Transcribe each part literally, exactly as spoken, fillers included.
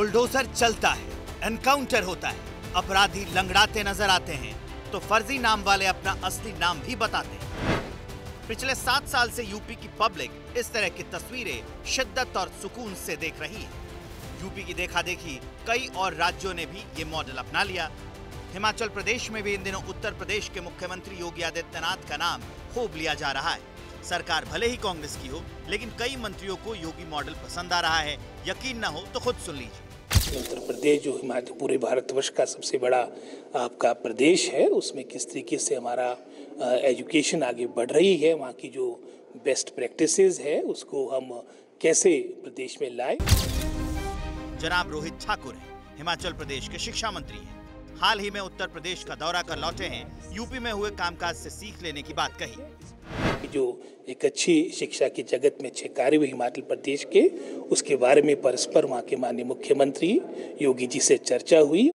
Bulldozer चलता है, encounter होता है, अपराधी लंगड़ाते नजर आते हैं तो फर्जी नाम वाले अपना असली नाम भी बताते हैं। पिछले सात साल से यूपी की पब्लिक इस तरह की तस्वीरें शिद्दत और सुकून से देख रही है। यूपी की देखा देखी कई और राज्यों ने भी ये मॉडल अपना लिया। हिमाचल प्रदेश में भी इन दिनों उत्तर प्रदेश के मुख्यमंत्री योगी आदित्यनाथ का नाम खूब लिया जा रहा है। सरकार भले ही कांग्रेस की हो, लेकिन कई मंत्रियों को योगी मॉडल पसंद आ रहा है। यकीन न हो तो खुद सुन लीजिए। उत्तर प्रदेश जो हिमाचल पूरे भारतवर्ष का सबसे बड़ा आपका प्रदेश है, उसमें किस तरीके से हमारा एजुकेशन आगे बढ़ रही है, वहाँ की जो बेस्ट प्रैक्टिसेस है उसको हम कैसे प्रदेश में लाएं। जनाब रोहित ठाकुर हैं, हिमाचल प्रदेश के शिक्षा मंत्री हैं। हाल ही में उत्तर प्रदेश का दौरा कर लौटे हैं। यूपी में हुए कामकाज से सीख लेने की बात कही। जो एक अच्छी शिक्षा की जगत में अच्छे कार्य हुए हिमाचल प्रदेश के, उसके बारे में परस्पर वहाँ के माननीय मुख्यमंत्री योगी जी से चर्चा हुई।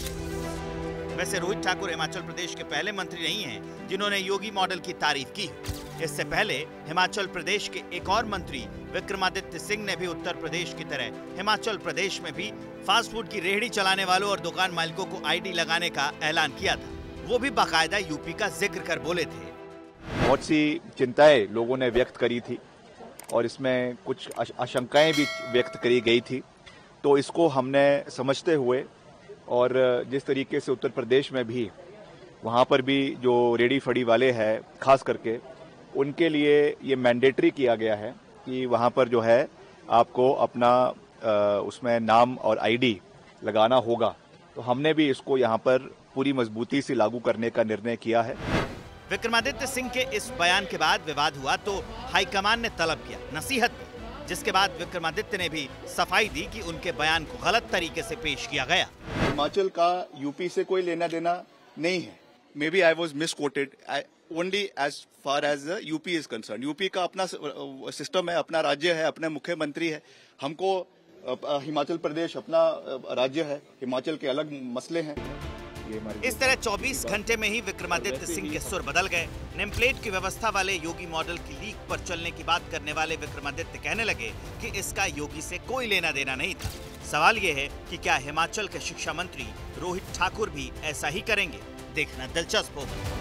वैसे रोहित ठाकुर हिमाचल प्रदेश के पहले मंत्री नहीं हैं जिन्होंने योगी मॉडल की तारीफ की। इससे पहले हिमाचल प्रदेश के एक और मंत्री विक्रमादित्य सिंह ने भी उत्तर प्रदेश की तरह हिमाचल प्रदेश में भी फास्ट फूड की रेहड़ी चलाने वालों और दुकान मालिकों को आईडी लगाने का ऐलान किया था। वो भी बाकायदा यूपी का जिक्र कर बोले थे। बहुत सी चिंताएं लोगों ने व्यक्त करी थी और इसमें कुछ आशंकाएं भी व्यक्त करी गई थी। तो इसको हमने समझते हुए और जिस तरीके से उत्तर प्रदेश में भी वहाँ पर भी जो रेडी फड़ी वाले हैं, खास करके उनके लिए ये मैंडेटरी किया गया है कि वहाँ पर जो है आपको अपना आ, उसमें नाम और आईडी लगाना होगा। तो हमने भी इसको यहाँ पर पूरी मजबूती से लागू करने का निर्णय किया है। विक्रमादित्य सिंह के इस बयान के बाद विवाद हुआ तो हाईकमान ने तलब किया नसीहत की, जिसके बाद विक्रमादित्य ने भी सफाई दी कि उनके बयान को गलत तरीके से पेश किया गया। हिमाचल का यूपी से कोई लेना देना नहीं है। Maybe I was misquoted only as far as UP is concern. UP का अपना सिस्टम है, अपना राज्य है, अपने मुख्यमंत्री है। हमको हिमाचल प्रदेश अपना राज्य है, हिमाचल के अलग मसले हैं। इस तरह चौबीस घंटे में ही विक्रमादित्य सिंह के सुर बदल गए। नेम प्लेट की व्यवस्था वाले योगी मॉडल की लीक पर चलने की बात करने वाले विक्रमादित्य कहने लगे कि इसका योगी से कोई लेना देना नहीं था। सवाल ये है कि क्या हिमाचल के शिक्षा मंत्री रोहित ठाकुर भी ऐसा ही करेंगे? देखना दिलचस्प होगा।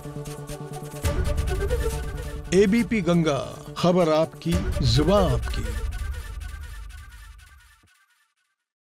एबीपी गंगा, खबर आपकी, जुबान आपकी।